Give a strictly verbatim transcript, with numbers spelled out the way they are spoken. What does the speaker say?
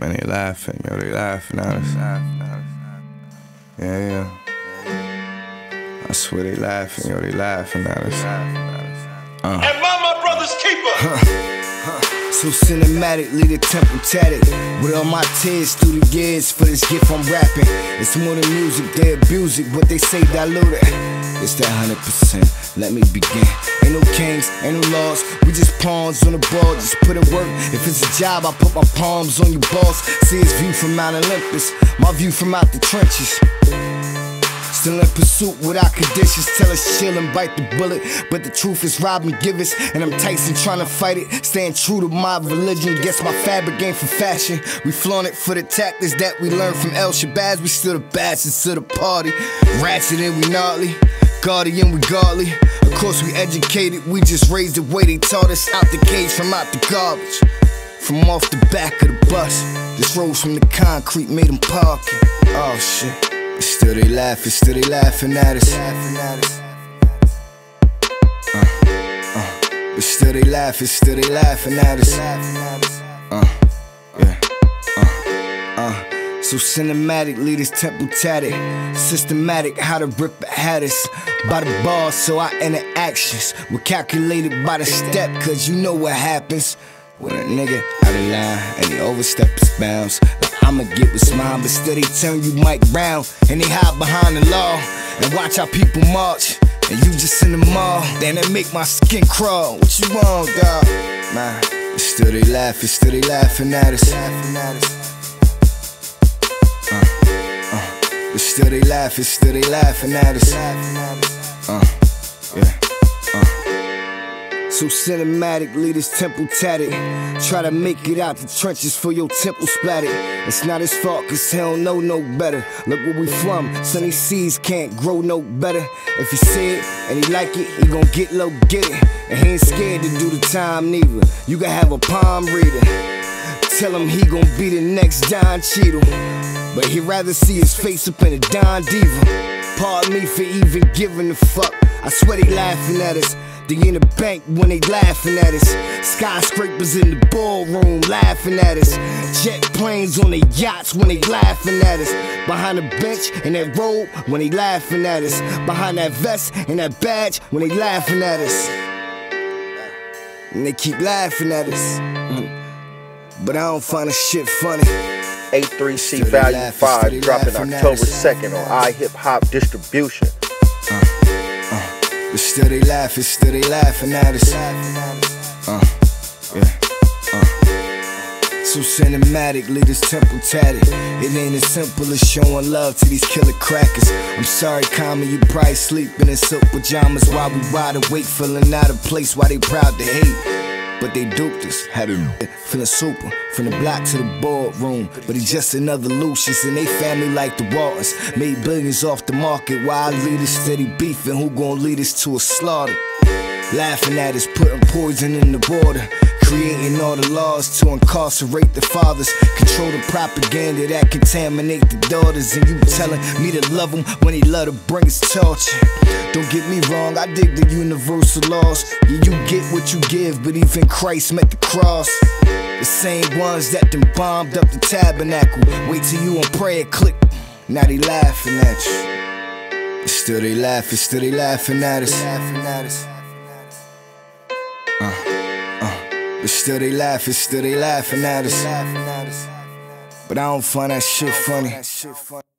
Man, they laughing, yo, they laughing at us. Yeah, yeah. I swear they laughing, yo, they laughing at us. Uh. And Mama Brothers keeper. Huh. Huh. So cinematic, lead the temple tatted. With all my tears through the years for this gift I'm rapping. It's more than music, they abuse it, but they say dilute it. It's that one hundred percent, let me begin. Ain't no kings, ain't no laws, we just pawns on the ball, just put in work. If it's a job, I put my palms on your boss. See his view from Mount Olympus, my view from out the trenches. Still in pursuit without conditions, tell us chill and bite the bullet. But the truth is Robin Givens, and I'm Tyson trying to fight it. Staying true to my religion, guess my fabric ain't for fashion. We flaunt it for the tactics that we learned from El Shabazz. We still the bastards to the party, ratchet and we gnarly, guardian we godly. Of course we educated, we just raised the way they taught us. Out the cage from out the garbage, from off the back of the bus. This rose from the concrete made them park it. Oh shit. Still they laughing, still they laughing at us. Uh, uh, but still they laughing, still they laughing at us. Uh, yeah, uh, uh. So cinematic, lead this temple tatted. Systematic, how to rip it had us. By the bars, so our interactions were calculated by the step. Cause you know what happens when a nigga out of line and he overstep his bounds. I'ma get what's mine, but still they turn you Mike Brown. And they hide behind the law and watch how people march. And you just in the mall, then they make my skin crawl. What you want, dawg? Man, but still they laughing, still they laughing at us. Uh, uh, but still they laughing, still they laughing at us. Uh, yeah. So cinematic, lead this temple tatted. Try to make it out the trenches for your temple splattered. It's not his fault cause he don't know no better. Look where we from, sunny seas can't grow no better. If he say it and he like it, he gon' get low, get it. And he ain't scared to do the time neither. You can have a palm reader, tell him he gon' be the next Don Cheadle. But he'd rather see his face up in a Don Diva. Pardon me for even giving a fuck. I swear they laughing at us. They in the bank when they laughing at us. Skyscrapers in the ballroom laughing at us. Jet planes on their yachts when they laughing at us. Behind the bench in that robe when they laughing at us. Behind that vest and that badge when they laughing at us. And they keep laughing at us. But I don't find the shit funny. A three C Value five dropping October second on iHip-Hop Distribution. Uh, uh, but still they laughing, still they laughing at us. Uh, yeah, uh. So cinematic, lead this temple tatted. It ain't as simple as showing love to these killer crackers. I'm sorry, Common, you probably sleeping in silk pajamas while we wide awake, feeling out of place while they proud to hate. But they duped us, had him feeling super, from the block to the boardroom. But he's just another Lucius, and they family like the Waltons. Made billions off the market while our leaders steady beefing. Who gon' lead us to a slaughter? Laughing at us, putting poison in the water. Creating all the laws to incarcerate the fathers. Control the propaganda that contaminate the daughters. And you telling me to love them when they love to bring us torture. Don't get me wrong, I dig the universal laws. Yeah, you get what you give, but even Christ met the cross. The same ones that done bombed up the tabernacle. Wait till you on prayer, click. Now they laughing at you. But still they laughing, still they laughing at us. Uh, uh, but still they laughing, still they laughing at us. But I don't find that shit funny.